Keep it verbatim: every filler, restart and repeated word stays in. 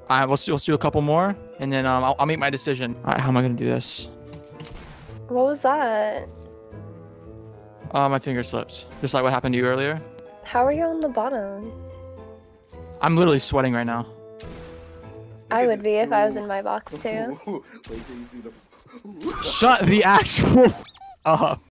All right, let's do, let's do a couple more, and then um, I'll, I'll make my decision. All right, how am I gonna do this? What was that? Uh, my finger slipped, just like what happened to you earlier. How are you on the bottom? I'm literally sweating right now. I would be if I was in my box too. Shut the actual up.